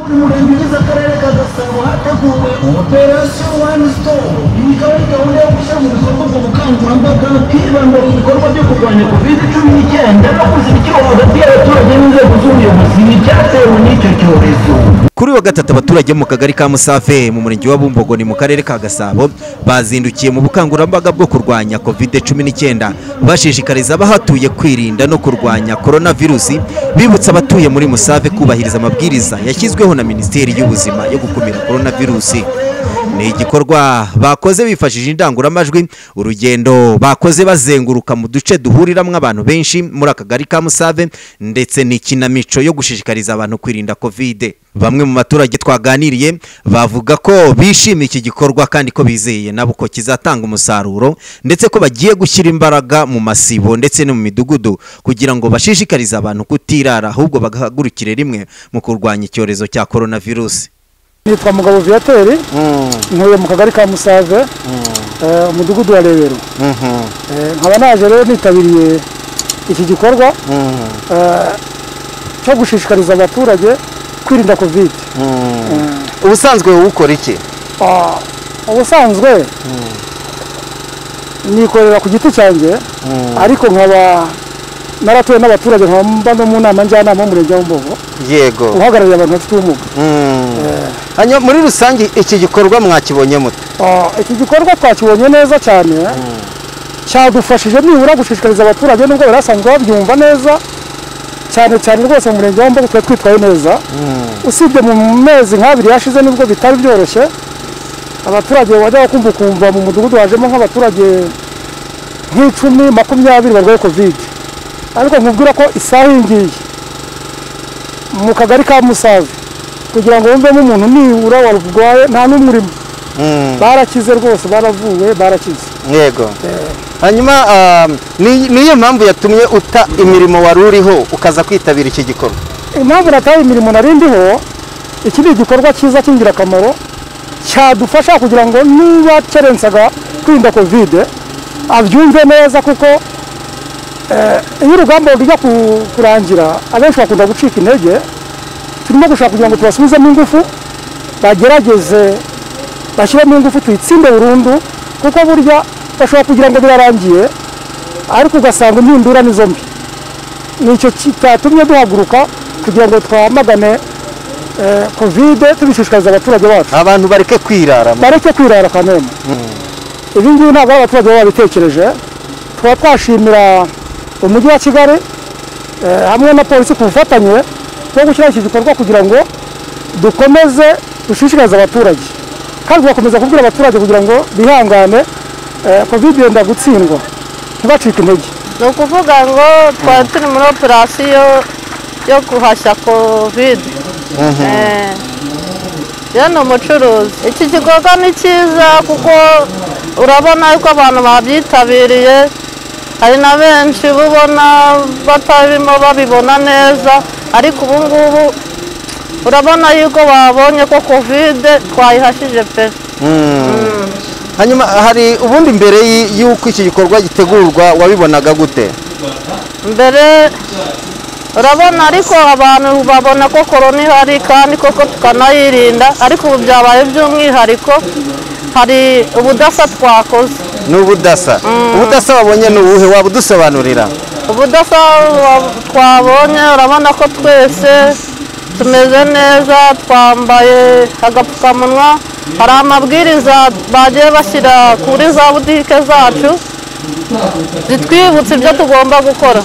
umurenge ugize akarere ka Gasabo hateguwe operasiyo wani sitopu. Iyi ikaba ari gahunda yo gushyira mu bikorwa ubwo bukangurambaga bwibanda ku bikorwa byo kurwanya COVID-19 no kuzirikira hagati y'abaturage n'inzego z'ubuyobozi byatewe n'icyo cyorezo. Kuri wa gatatu abaturage mu kagari ka Musave mu murenge wa Bumbogo ni mu karere ka Gasabo bazindukiye mu bukangurambaga bwo kurwanya COVID-19 bashishikariza abahatuye kwirinda no kurwanya coronavirus, bibutsa abatuye muri Musave kubahiriza amabwiriza yashyizweho na Minisiteri y'Ubuzima yo gukumira coronavirus. Ni igikorwa bakoze bifashishije indanguramajwi, urugendo bakoze bazenguruka mu duce duhuriramwe abantu benshi muri akagari ka Musave, ndetse n'ikinamico yo gushishikariza abantu kwirinda COVID. Bamwe mu baturage twaganiriye bavuga ko bishimiye iki gikorwa kandi ko bizeye nabo ko kizatanga umusaruro, ndetse ko bagiye gushyira imbaraga mu masibo ndetse no mu midugudu kugira ngo bashishikarize abantu kutirara, ahubwo bagahagurukire rimwe mu kurwanya icyorezo cya coronavirus. Nitwa Mugabo Viateur, ntuye mu kagari ka Musave, umudugudu wa Rebero. Nkaba naje rero nitabiriye iki gikorwa cyo gushishikariza abaturage kwirinda COVID. Ubusanzwe ukora iki? Ubusanzwe nikorera ku giti cyanjye, ariko nkaba naratuye n'abaturage, nkaba no mu nama njyanama y'umurenge wa Bumbogo. Yego. Uhagarariye abantu bafite ubumuga. Hanyuma muri rusange iki gikorwa mwakibonye mute? Iki gikorwa twakibonye neza cyane, cyadufashije nibura gushishikariza abaturage nubwo barasanzwe babyumva neza, cyane cyane rwose mu murenge wa Bumbogo twitwaye neza. Usibye mu mezi nk'abiri yashize nibwo bitari byoroshye, abaturage bajya kumva mu mudugudu wajemo nk'abaturage nk'icumi 20 barwaye COVID. Ariko nkubwira ko isaha ingiye mu kagari ka Musave kugira ngo wumvemo umuntu nibura warwaye nta n'umurimo, barakize rwose, baravuwe, barakize. Yego. Hanyuma niyo mpamvu yatumye uta imirimo wari uriho ukaza kwitabira iki gikorwa? Impamvu nataye imirimo narindiho, iki ni igikorwa cyiza cy'ingirakamaro cyadufasha kugira ngo niba cyerensaga kwirinda COVID abyumve neza, kuko iyo urugamba rujya kurangira abenshi bakunda gucika intege. Turimo gushaka kugira ngo tubasubizemo ingufu, bagerageze bashyiremo ingufu tuyitsinde burundu, kuko burya bashobora kugira ngo birarangiye ariko ugasanga impindura ni zombi. Nicyo cyatumye duhaguruka kugira ngo twamagane COVID, tubishishikariza abaturage bacu. Abantu bareke kwirara. Bareke kwirara kanema. Ibi ngibi ntabwo abaturage baba babitekereje. Tuba twashimira umujyi wa Kigali hamwe na polisi ku bufatanye bwo gushyira iki gikorwa kugira ngo dukomeze dushishikarize abaturage, kandi tugakomeza kubwira abaturage kugira ngo bihangane, COVID yenda gutsindwa, ntibacike intege. Ni ukuvuga ngo twari turi muri operasiyo yo guhashya COVID. Ni umucuruzi. Iki gikorwa ni cyiza kuko urabona yuko abantu babyitabiriye, hari na benshi ubona batarimo babibona neza, ariko ubu ngubu urabona yuko babonye ko COVID twayihashije pe. Hanyuma hari ubundi mbere y'uko iki gikorwa gitegurwa wabibonaga gute? Mbere urabona ariko abantu babona ko korona ihari kandi koko tukanayirinda, ariko ubu byabaye by'umwihariko, hari ubudasa twakoze. Ni ubudasa? Ubudasa wabonye ni ubuhe, waba udusobanurira? Ubudasa twabonye, urabona ko twese tumeze neza, twambaye agapfukamunwa, hari amabwiriza bagiye bashyira kuri za butike zacu zitwibutsa ibyo tugomba gukora.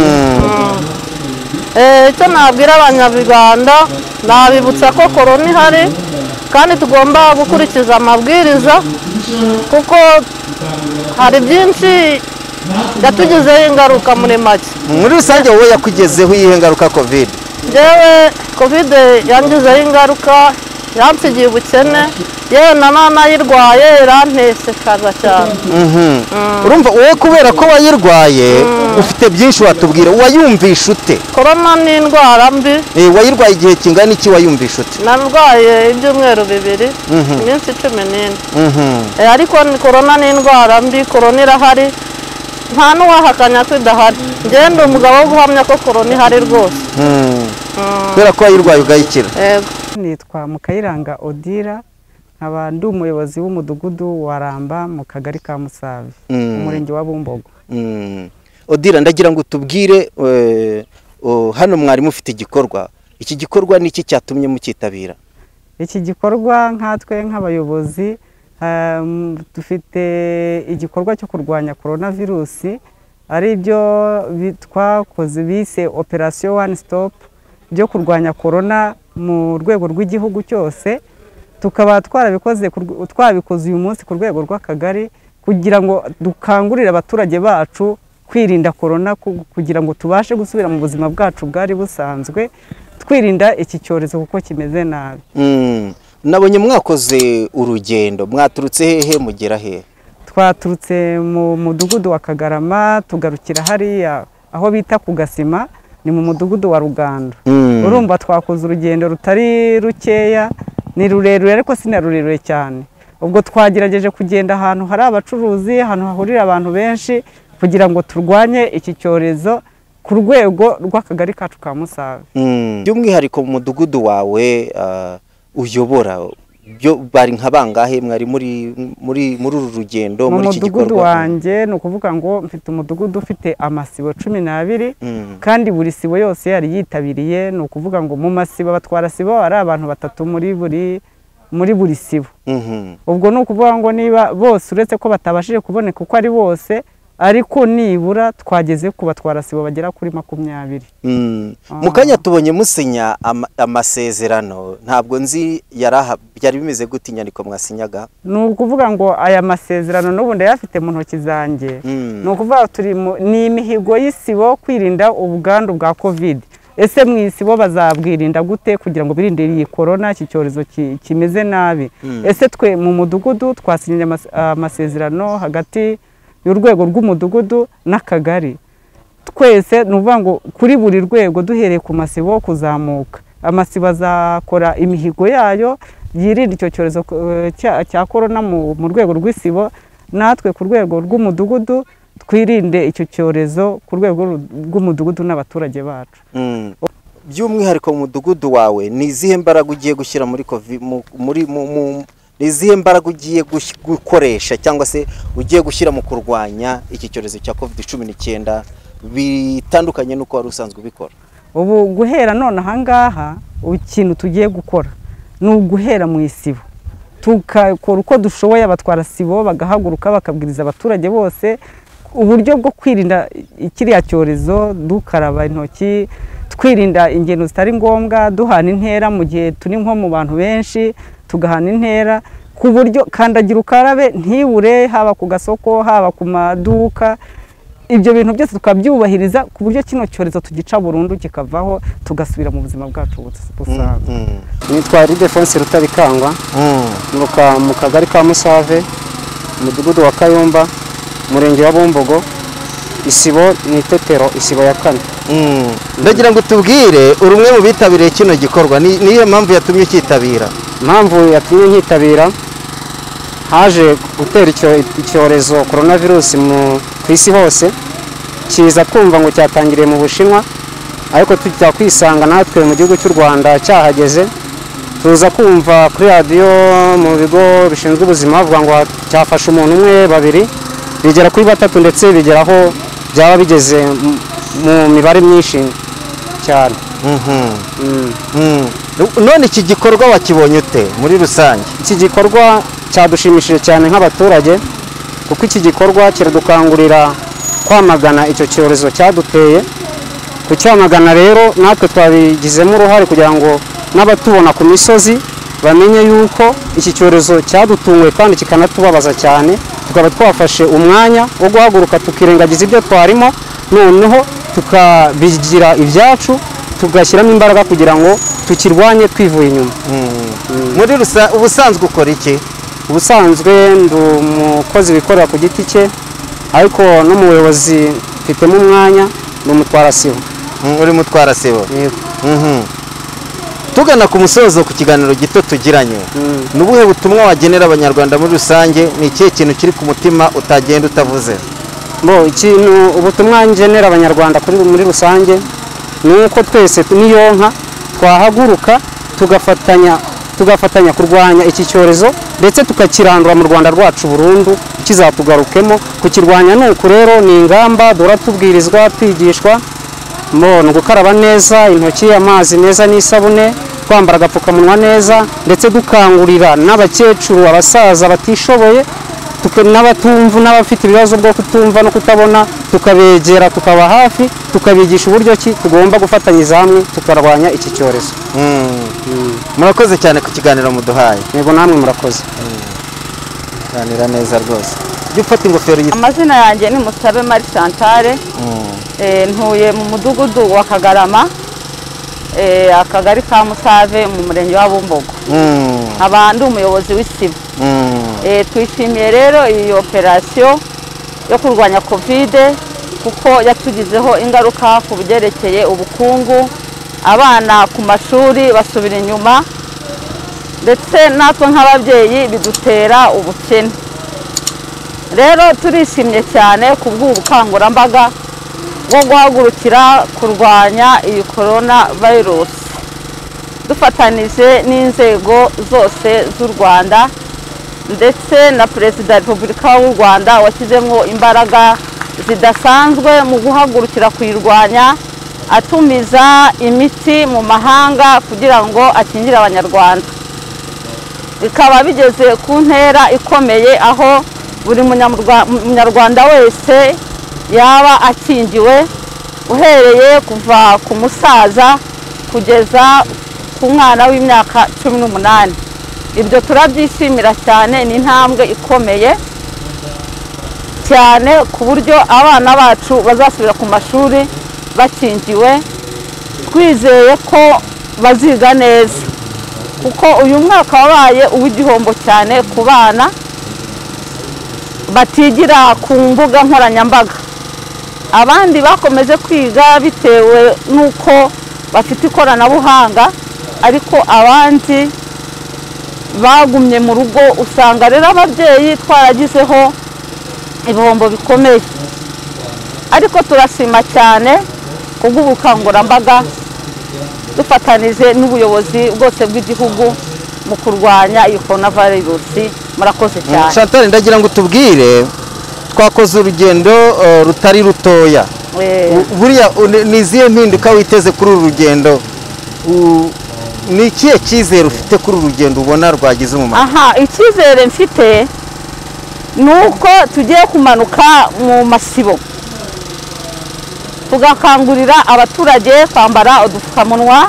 Icyo nabwira abanyarwanda, nabibutsa ko korona ihari kandi tugomba gukurikiza amabwiriza, kuko hari byinshi yatugizeho ingaruka muri make. Muri rusange wowe yakugezeho iyihe ngaruka COVID? Jewe COVID yangizeho ingaruka, yansigiye ubukene, yewe nanayirwaye irantesekaza cyane. Urumva wowe kubera ko wayirwaye ufite byinshi watubwira, wayumvisha ute? Korona ni indwara mbi. Wayirwaye igihe kingana iki wayumvisha ute? Narwaye ibyumweru 2, iminsi 14. Ariko korona ni indwara mbi, korona irahari, nta n'uwahakanya ko idahari. Ngende umugabo wo guhamya ko korona ihari rwose. Kubera ko wayirwaye ugayikira. Yego. nitwa Mukayiranga Odira, nkaba ndi umuyobozi w'umudugudu wa Ramba mu kagari ka Musave, umurenge wa Bumbogo. Odira, ndagira ngo tubwire hano mwari mufite igikorwa. Iki gikorwa ni iki cyatumye mukitabira? Iki gikorwa nkatwe nk'abayobozi dufite igikorwa cyo kurwanya coronavirus, ari byo twakoze bise operation one stop byo kurwanya corona mu rwego rw'igihugu cyose. Tukaba twabikoze uyu munsi ku rwego rw'akagari kugira ngo dukangurire abaturage bacu kwirinda corona, kugira ngo tubashe gusubira mu buzima bwacu bwari busanzwe, twirinda iki cyorezo kuko kimeze nabi. Nabonye mwakoze urugendo, mwaturutse hehe mugera hehe? Twaturutse mu mudugudu wa Kagarama tugarukira hariya aho bita ku Gasima, ni mu mudugudu wa Rugando. Urumva twakoze urugendo rutari rukeya, ni rurerure ariko si na rurerure cyane. Ubwo twagerageje kugenda ahantu hari abacuruzi, ahantu hahurira abantu benshi, kugira ngo turwanye iki cyorezo ku rwego rw'akagari kacu ka Musave. By'umwihariko mu mudugudu wawe uyobora, byo bari nka bangahe mwari muri uru rugendo muri iki gikorwa? Mu mudugudu wanjye ni ukuvuga ngo mfite umudugudu ufite amasibo 12, kandi buri sibo yose yari yitabiriye. Ni ukuvuga ngo mu masibo batwara sibo ari abantu 3 muri buri sibo. Ubwo ni ukuvuga ngo niba bose uretse ko batabashije kuboneka uko ari bose, ariko nibura twageze ku batwara sibo bagera kuri 20. Mukanya tubonye musinya amasezerano, ntabwo nzi byari bimeze gute inyandiko mwasinyaga? Ni ukuvuga ngo aya masezerano n'ubundi yafite mu ntoki zanjye. Ni ukuvuga turi ni imihigo y'isibo kwirinda ubwandu bwa covid. Ese mu isibo bazabwirinda gute kugira ngo birinde iyi corona, iki cyorezo kimeze nabi? Ese twe mu mudugudu twasinyanye amasezerano hagati y'urwego rw'umudugudu n'akagari. Twese nuvuga ngo kuri buri rwego duhereye ku masibo kuzamuka, amasibo azakora imihigo yayo yirinda icyo cyorezo cya corona mu rwego rw'isibo, natwe ku rwego rw'umudugudu twirinde icyo cyorezo ku rwego rw'umudugudu n'abaturage bacu. By'umwihariko mu mudugudu wawe ni izihe mbaraga ugiye gushyira muri covid, ni izihe mbaraga ugiye gukoresha cyangwa se ugiye gushyira mu kurwanya iki cyorezo cya covid-19 bitandukanye n'uko wari usanzwe ubikora? Ubu guhera none ahangaha ikintu tugiye gukora ni uguhera mu isibo, tukakora uko dushoboye. Abatwara sibo bagahaguruka bakabwiriza abaturage bose uburyo bwo kwirinda ikiriya cyorezo, dukaraba intoki, twirinda ingendo zitari ngombwa, duhana intera mu gihe turi nko mu bantu benshi, tugahana intera ku buryo kandagira ukarabe ntibure, haba ku gasoko haba ku maduka. Ibyo bintu byose tukabyubahiriza ku buryo kino cyorezo tugica burundu kikavaho, tugasubira mu buzima bwacu busanzwe. Nitwa Ildefonse Rutarikangwa, mu kagari ka Musave, umudugudu wa Kayumba, umurenge wa Bumbogo, isibo ni Tetero, isibo ya 4. Ndagira ngo tubwire urumwe mu bitabiriye kino gikorwa, niye mpamvu yatumye cyitabira? Impamvu yatumye nkitabira, haje gutera icyorezo coronavirus ku isi hose, kiza kumva ngo cyatangiriye mu Bushinwa, ariko tujya kwisanga natwe mu gihugu cy'u Rwanda cyahageze. Tuza kumva kuri radio mu bigo bishinzwe ubuzima bavuga ngo cyafashe umuntu umwe 2, bigera kuri 3, ndetse bigeraho byaba bigeze mu mibare myinshi cyane. None iki gikorwa wakibonye ute muri rusange? Iki gikorwa cyadushimishije cyane nk'abaturage, kuko iki gikorwa kiradukangurira kwamagana icyo cyorezo cyaduteye. Kucyamagana rero natwe twabigizemo uruhare kugira ngo n'abatubona ku misozi bamenye yuko iki cyorezo cyadutunguye kandi kikanatubabaza cyane. Tukaba twafashe umwanya wo guhaguruka tukirengagiza ibyo twarimo, noneho tukabigira ibyacu, tugashyiramo imbaraga kugira ngo tukirwanye twivuye inyuma. Muri ubusanzwe ukora iki? Ubusanzwe ndi umukozi wikorera ku giti cye, ariko no mu buyobozi mfitemo umwanya, ni umutwara sibo. Uri mutwara sibo? Tugana ku musozo ku kiganiro gito tugiranye, nubuhe butumwa wagenera abanyarwanda muri rusange? Ni ikihe kintu kiri ku mutima utagenda utavuze? Ubutumwa ngenera abanyarwanda muri rusange ni uko twese niyonka twahaguruka tugafatanya kurwanya iki cyorezo ndetse tukakirandura mu Rwanda rwacu burundu kizatugarukemo. Kukirwanya nuko rero ni ingamba dora tubwirizwa twigishwa no gukaraba neza intoki, amazi meza n'isabune, kwambara agapfukamunwa neza, ndetse dukangurira n'abakecuru, abasaza batishoboye, n'abatumva n'abafite ibibazo bwo kutumva no kutabona, tukabegera tukaba hafi, tukabigisha uburyo ki tugomba gufatanyiriza hamwe tukarwanya iki cyorezo. Murakoze cyane ku kiganiro muduhaye. Yego namwe murakoze. Ganira neza rwose. Ufata ingofero Amazina yanjye ni Musabe Marie Chantal. Ntuye mu mudugudu wa Kagarama, akagari ka Musave mu murenge wa Bumbogo. Abandi umuyobozi w'isibo. Twishimiye rero iyi operasiyo yo kurwanya Covid kuko yatugizeho ingaruka ku byerekeye ubukungu, abana ku mashuri basubira inyuma, ndetse natwe nk'ababyeyi bidutera ubukene. Rero turishimye cyane ku bw'ubukangurambaga bwo guhagurukira kurwanya iyi corona virus, dufatanije n'inzego zose z'u Rwanda ndetse na Perezida wa Repubulika w'u Rwanda washyizemo imbaraga zidasanzwe mu guhagurukira kuyirwanya, atumiza imiti mu mahanga kugira ngo akingire Abanyarwanda. Bikaba bigeze ku ntera ikomeye aho buri munyarwanda wese yaba akingiwe, uhereye kuva ku musaza kugeza ku mwana w'imyaka 18. Ibyo turabyishimira cyane, ni intambwe ikomeye cyane ku buryo abana bacu bazasubira ku mashuri bakingiwe, twizeye ko baziga neza kuko uyu mwaka wabaye uw'igihombo cyane ku bana batigira ku mbuga nkoranyambaga. Abandi bakomeje kwiga bitewe n'uko bafite ikoranabuhanga, ariko abandi bagumye mu rugo. Usanga rero ababyeyi twaragizeho ibihombo bikomeye, ariko turashima cyane ku bw'ubukangurambaga dufatanije n'ubuyobozi bwose bw'igihugu mu kurwanya iyi coronavirus. Murakoze cyane. Chantal, ndagira ngo tubwire, twakoze urugendo rutari rutoya. Buriya ni izihe mpinduka witeze kuri uru rugendo? Ni ikihe cyizere ufite kuri uru rugendo ubona rwagize umumaro? Icyizere mfite ni uko tugiye kumanuka mu masibo, tugakangurira abaturage kwambara udupfukamunwa,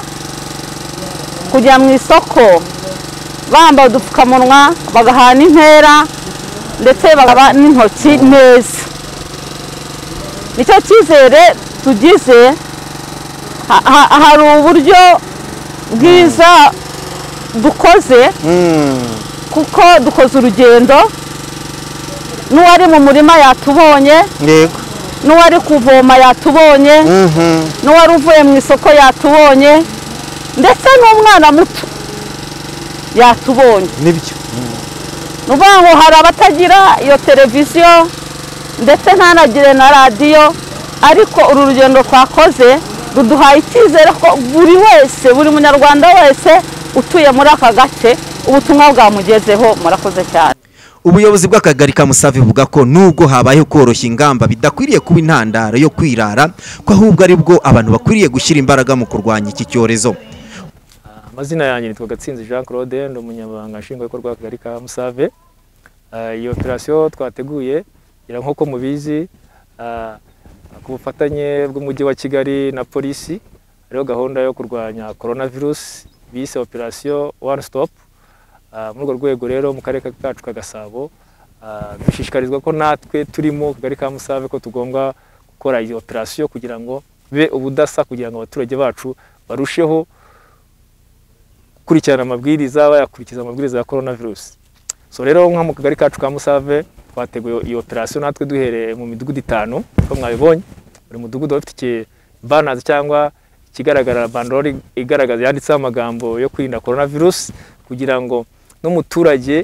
kujya mu isoko bambaye udupfukamunwa, bagahana intera ndetse bagaba n'intoki neza. Nicyo cyizere tugize. Hari uburyo bwiza dukoze kuko dukoze urugendo, n'uwari mu murima yatubonye, n'uwari kuvoma yatubonye, n'uwari uvuye mu isoko yatubonye, ndetse n'umwana muto yatubonye. Nibyo. Nuvuga ngo hari abatagira iyo televiziyo ndetse ntanagire na radiyo, ariko uru rugendo twakoze ruduhaye icyizere ko buri wese, buri munyarwanda wese utuye muri aka gace ubutumwa bwamugezeho. Murakoze cyane. Ubuyobozi bw'akagari ka Musave buvuga ko nubwo habaye koroshya ingamba bidakwiriye kuba intandaro yo kwirara, ko ahubwo ari bwo abantu bakwiriye gushyira imbaraga mu kurwanya iki cyorezo. Amazina yanjye nitwa Gatsinzi Jean Claude, ndi umunyamabanga nshingwabikorwa w'akagari ka Musave. Iyo operasiyo twateguye ira nk'uko mubizi, ku bufatanye bw'umujyi wa Kigali na polisi, hariho gahunda yo kurwanya coronavirus bise operasiyo One Stop. Muri urwo rwego rero mu karere kacu ka Gasabo dushishikarizwa ko natwe turimo kagari ka Musave ko tugomba gukora iyi operasiyo kugira ngo be ubudasa, kugira ngo abaturage bacu barusheho kurikirana amabwiriza, bayakurikiza amabwiriza ya coronavirus. So rero nka mu kagari kacu ka Musave twateguye iyi operasiyo natwe duhereye mu midugudu 5 ko mwabibonye. Buri mudugudu ufite banners cyangwa ikigaragara bandori igaragaza yanditseho amagambo yo kwirinda coronavirus, kugira ngo n'umuturage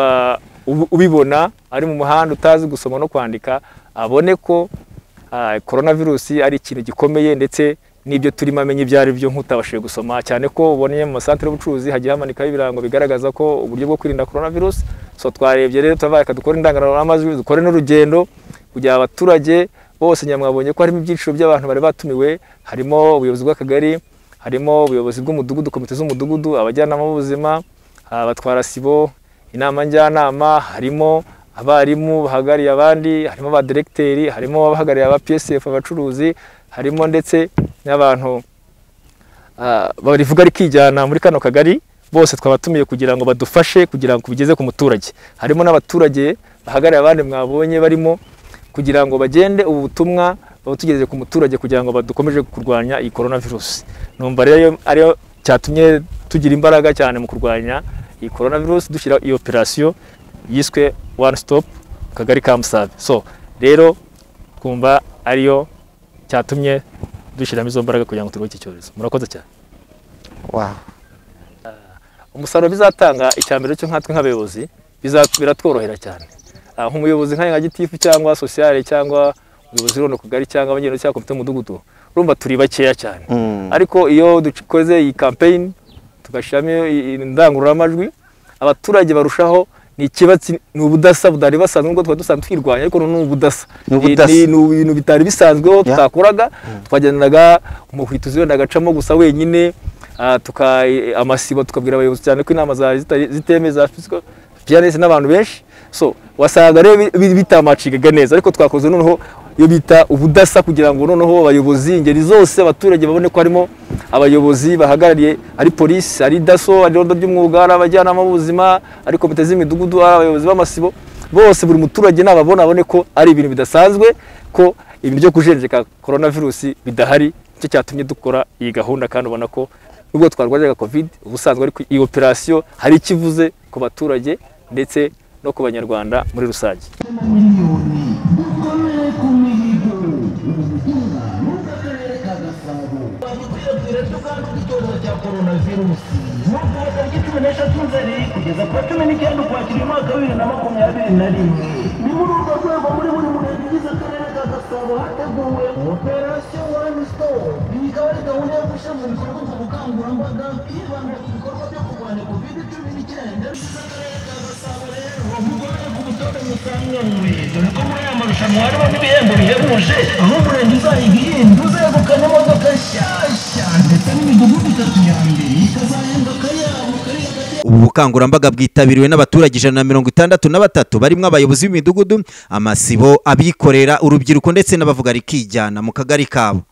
ubibona ari mu muhanda utazi gusoma no kwandika abone ko coronavirus ari ikintu gikomeye ndetse n'ibyo turimo amenye ibyo ari byo nk'utabashije gusoma, cyane ko ubonye mu masantere y'ubucuruzi hagiye hamanikaho ibirango bigaragaza ko uburyo bwo kwirinda coronavirus. So twarebye rero tuvaye dukora indangaruramajwi, dukore n'urugendo kugira abaturage bose. Nyamwabonye ko harimo ibyiciro by'abantu bari batumiwe, harimo ubuyobozi bw'akagari, harimo ubuyobozi bw'umudugudu, komite z'umudugudu, abajyanama b'ubuzima, abatwara sibo, inama njyanama, harimo abarimu bahagariye abandi, harimo ba directeri, harimo abahagariye aba PSF, abacuruzi, harimo ndetse n'abantu barivuga ari kijyana muri kano kagari. Bose twabatumiye kugira ngo badufashe kugira ngo bigeze ku muturage. Harimo n'abaturage bahagariye abandi mwabonye barimo kugira ngo bagende ubu butumwa babutugejeje ku muturage kugira ngo badukomeje kurwanya iyi coronavirus. Numva rero ariyo cyatumye tugira imbaraga cyane mu kurwanya iyi coronavirus, dushyira iyi operation yiswe one stop kagari ka Musave. So rero kumva ariyo cyatumye dushyiramo izo mbaraga kugira ngo turwanye iki cyorezo. Murakoze cyane. Wow. Umusaruro bizatanga icyambere cyo nkatwe nk'abayobozi biratworohera cyane. Nk'umuyobozi nka gitifu cyangwa sociale cyangwa umuyobozi rono kugari cyangwa abagendo cyangwa komite mudugudu, urumva turi bakeya cyane. Ariko iyo dukoze iyi campaign tugashiramo indangururamajwi, abaturage barushaho ni ikibatsi, ni ubudasa budari basanzwe ngo twadusanzwe twirwanya, ariko ni ubudasa, ni ibintu bitari bisanzweho tutakoraga. Twagendanaga umuhwituzi wenda agacamo gusa wenyine, amasibo tukabwira abayobozi cyane ko inama zitemeza pianese n'abantu benshi. So wasanga rero bitamacigaga neza, ariko twakoze noneho iyo bita ubudasa kugira ngo noneho abayobozi ingeri zose, abaturage babone ko harimo abayobozi bahagarariye, ari polisi, ari daso, ari rondo ry'umwuga, ari abajyanama b'ubuzima, ari komite z'imidugudu, ari abayobozi b'amasibo, bose buri muturage nababona abone ko ari ibintu bidasanzwe, ko ibintu byo kujenjeka coronavirus bidahari. Icyo cyatumye dukora iyi gahunda, kandi ubona ko nubwo twarwanya covid ubusanzwe, ariko iyi operation hari ikivuze ku baturage ndetse no ku banyarwanda muri rusange. Kugeza kwa 19 Ukwakira umwaka wa 2021 ni muri urwo rwego muri buri murenge ugize akarere ka Gasabo hateguwe operation one stop. Iyi ikaba ari gahunda yo gushyira mu bikorwa ubukangurambaga hibandwa ku bikorwa byo kurwanya covid-19. Akarere ka Gasabo rero mugore ku butore musanganywe, dore ko muri aya marushanwa harimo n'ibihembo bihebuje, aho umurenge uzayihimba uzegukana imodoka nshyashya ndetse n'imidugudu 3 ya mbere ikazahembwa akayabo kari. Ubu bukangurambaga bwitabiriwe n'abaturage 163 barimo abayobozi b'imidugudu, amasibo, abikorera, urubyiruko ndetse n'abavuga rikijyana mu kagari kabo.